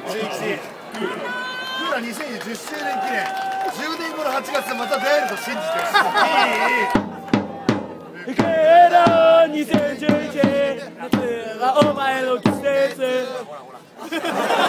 クーラー2010周年記念、10年後の8月また出会えると信じて。いいけど2011夏はお前の季節